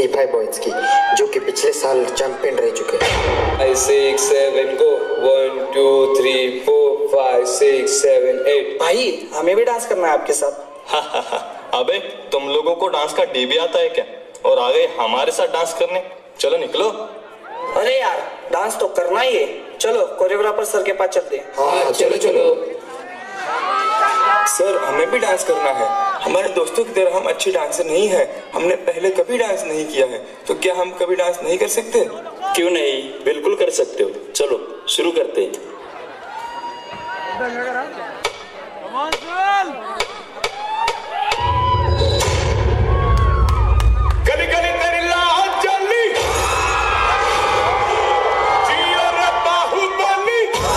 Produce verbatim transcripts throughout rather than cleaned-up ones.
सी five boys की, जो कि पिछले साल चैंपियन रह चुके हैं। Five six seven go, one two three four five six seven eight. भाई हमें भी डांस करना है आपके साथ। अबे तुम लोगों को डांस का डी भी आता है क्या? और आ गए हमारे साथ डांस करने? चलो निकलो। अरे यार डांस तो करना ही है, चलो कोरियोग्राफर सर के पास चलते हैं। हाँ चलो चलो। सर हमें भी डांस करना है, हमारे दोस्तों की तरह हम अच्छे डांसर नहीं है, हमने पहले कभी डांस नहीं किया है, तो क्या हम कभी डांस नहीं कर सकते? क्यों नहीं, बिल्कुल कर सकते हो। चलो शुरू करते हैं। गली गली तेरी लाहौर चली, जियो रे बाहुबली।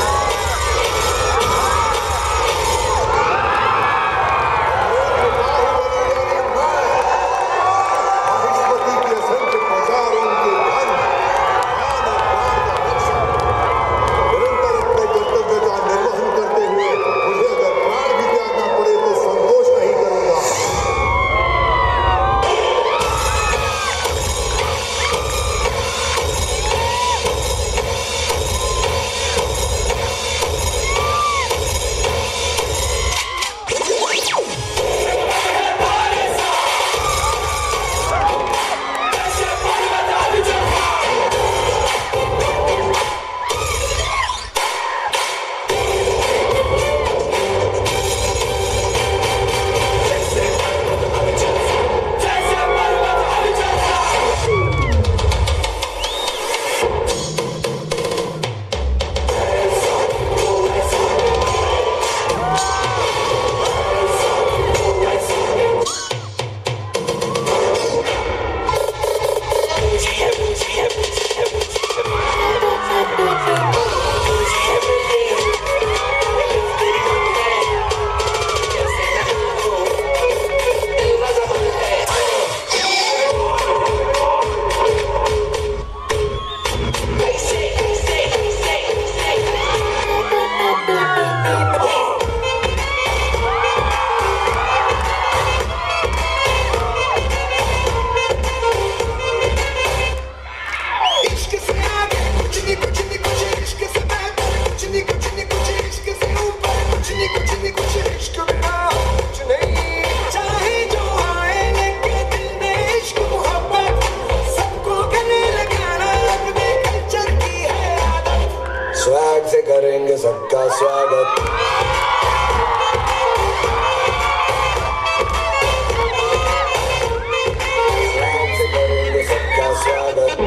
स्वैग से करेंगे सबका स्वागत। स्वैग से करेंगे सबका स्वागत।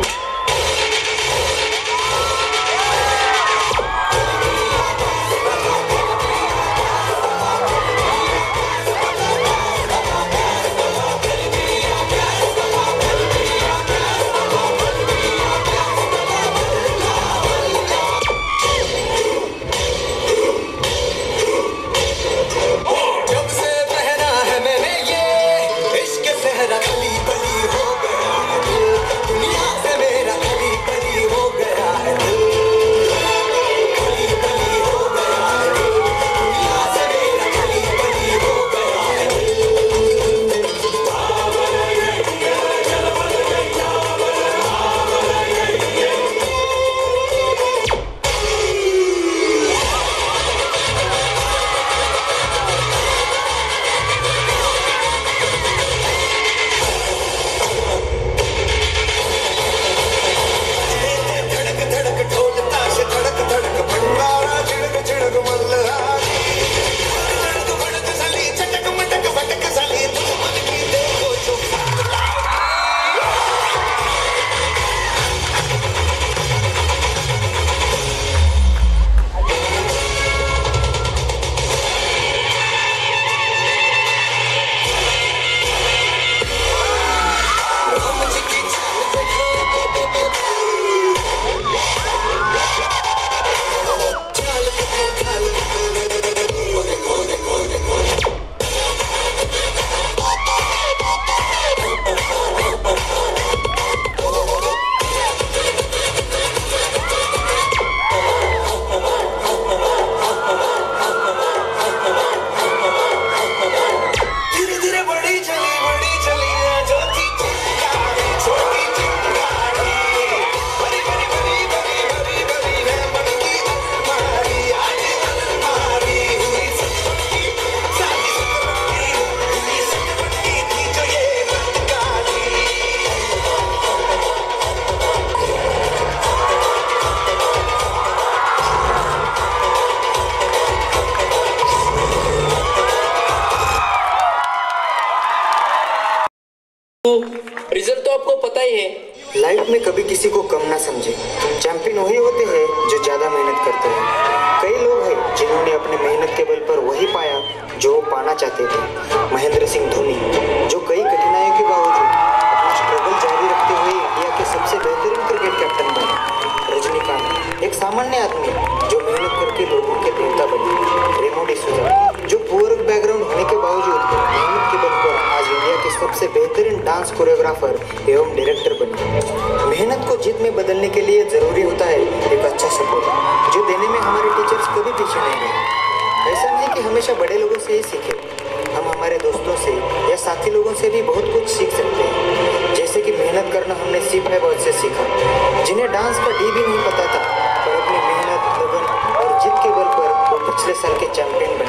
में कभी किसी को कम ना समझे। चैंपियन वही होते हैं जो ज्यादा मेहनत करते हैं। कई लोग हैं जिन्होंने अपने मेहनत के बल पर वही पाया जो वो पाना चाहते थे। महेंद्र सिंह धोनी, जो कई कठिनाइयों के बावजूद अपना स्ट्रगल जारी रखते हुए इंडिया के सबसे बेहतरीन क्रिकेट कैप्टन बने। रजनीकांत, एक सामान्य आदमी जो मेहनत करके लोगों के देवता बने। रेमो डिसूजा, जो पुअर बैकग्राउंड होने के बावजूद मेहनत के बल पर आज इंडिया के सबसे बेहतरीन डांस कोरियोग्राफर एवं डायरेक्टर बने। मेहनत को जीत में बदलने के लिए जरूरी होता है एक अच्छा सपोर्ट, जो देने में हमारे टीचर्स कभी पीछे नहीं रहे। ऐसा नहीं कि हमेशा बड़े लोगों से ही सीखे, हम हमारे दोस्तों से या साथी लोगों से भी बहुत कुछ सीख सकते हैं। जैसे कि मेहनत करना हमने सी फाइव वर्ड से सीखा, जिन्हें डांस का डी भी नहीं पता था, पर अपनी मेहनत, लगन और जिद के बल पर वो पिछले साल के चैंपियन बने।